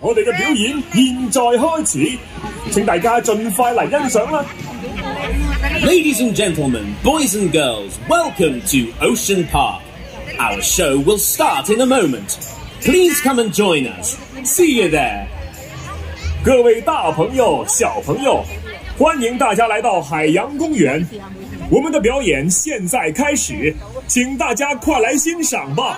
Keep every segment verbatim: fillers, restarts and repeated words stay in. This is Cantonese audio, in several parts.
我哋嘅表演現在開始，請大家盡快嚟欣賞啦。 Ladies and gentlemen, boys and girls, welcome to Ocean Park. Our show will start in a moment. Please come and join us. See you there. 各位大朋友、小朋友，欢迎大家来到海洋公园。我们的表演现在开始，请大家快来欣赏吧。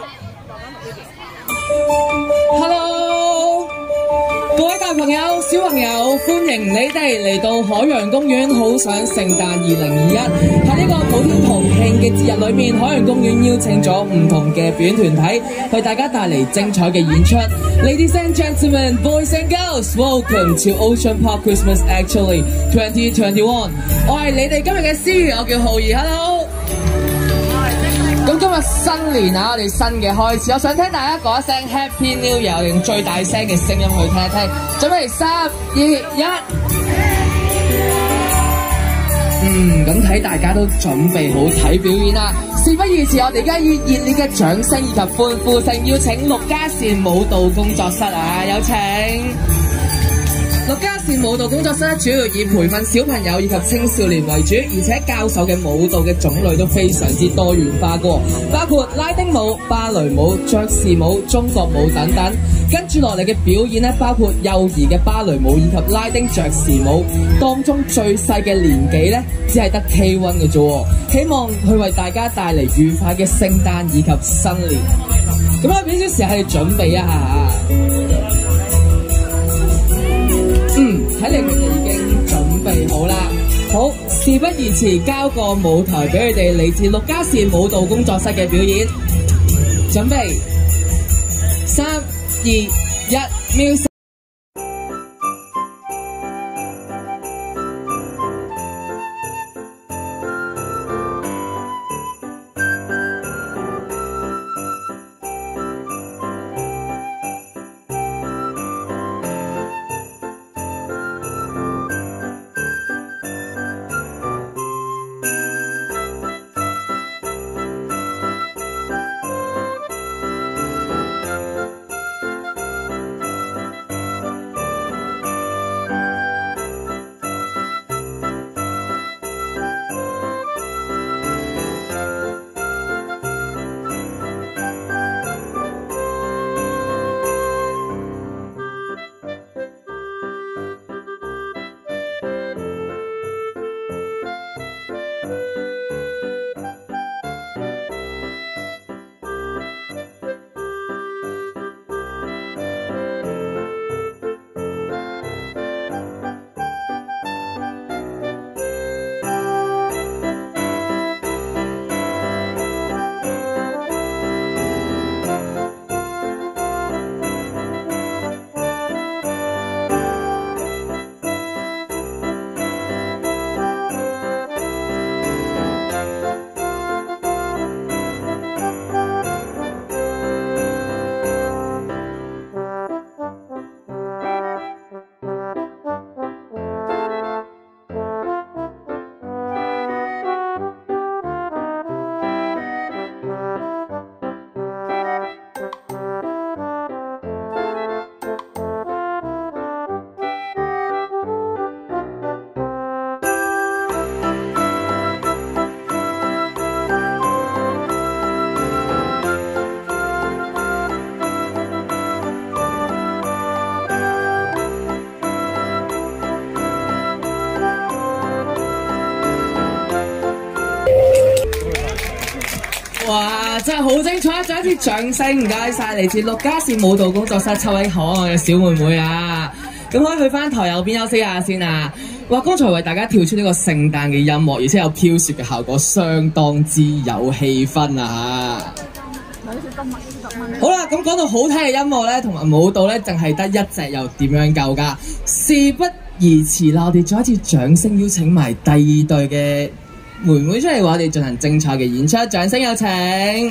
Hello， 各位大朋友、小朋友，歡迎你哋嚟到海洋公園好想聖誕二零二一。喺呢個普天同慶嘅節日裏面，海洋公園邀請咗唔同嘅表演團體，為大家帶嚟精彩嘅演出。Ladies and gentlemen, boys and girls, welcome to Ocean Park Christmas Actually twenty twenty-one。我係你哋今日嘅司儀，我叫浩兒。Hello。咁今日新年啊，我哋新嘅開始，我想聽大家講一聲 Happy New Year， 我用最大聲嘅聲音去聽一聽。準備三二一。嗯，咁睇大家都準備好睇表演啦。事不宜遲，我哋而家以熱烈嘅掌聲以及歡呼聲，邀請陸家善舞蹈工作室啊，有請。陸家善舞蹈工作室主要以培訓小朋友以及青少年為主，而且教授嘅舞蹈嘅種類都非常之多元化嘅，包括拉丁舞、芭蕾舞、爵士舞、中國舞等等。跟住落嚟嘅表演呢，包括幼兒嘅芭蕾舞以及拉丁爵士舞，當中最細嘅年紀呢，只係得 K 一 嘅啫。希望佢為大家帶嚟愉快嘅聖誕以及新年。咁啊，俾少時間你準備一下。嗯，睇嚟佢哋已經準備好啦。好，事不宜遲，交個舞台俾佢哋嚟自陸家善舞蹈工作室嘅表演。準備，三、二、一 ，music。哇！真係好精彩，再一次掌聲，唔該晒嚟自陸家善舞蹈工作室七位可愛嘅小妹妹啊！咁可以去翻台右邊休息下先啊！哇！剛才為大家跳出呢個聖誕嘅音樂，而且有飄雪嘅效果，相當之有氣氛啊！好啦，咁講到好聽嘅音樂咧，同埋舞蹈咧，淨係得一隻又點樣夠㗎？事不宜遲啦，我哋再一次掌聲邀請埋第二隊嘅妹妹出嚟為我哋進行精彩嘅演出，掌聲有請。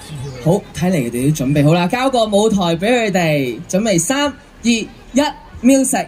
好，睇嚟佢哋都準備好啦，交個舞台俾佢哋，準備三二一 ，music。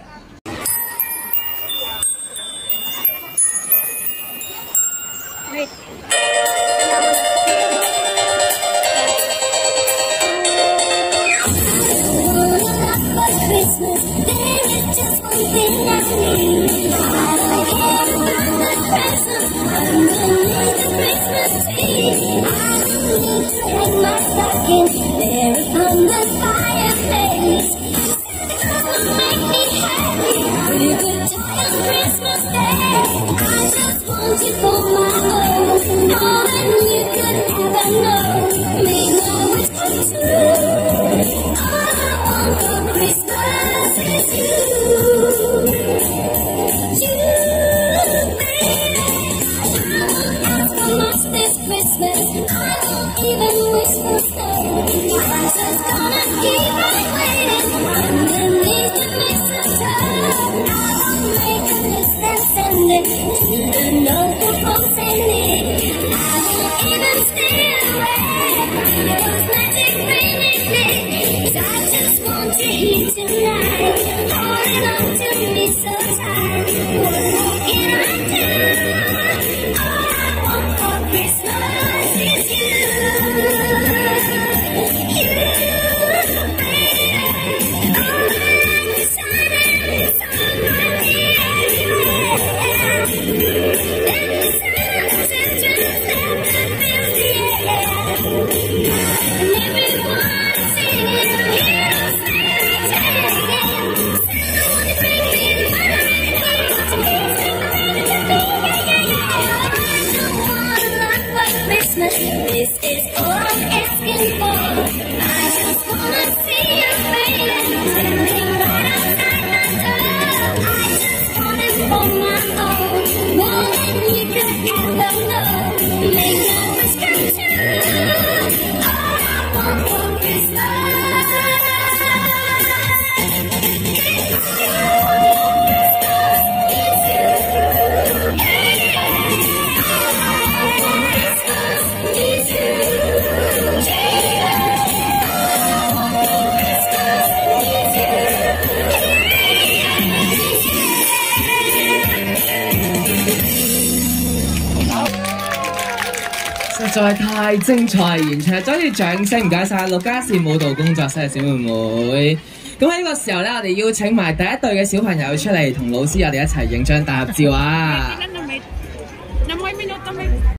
實在太精彩演出，再次掌聲唔該晒陸家善舞蹈工作室嘅小妹妹。咁喺呢個時候咧，我哋邀請埋第一隊嘅小朋友出嚟同老師我哋一齊影張大合照啊！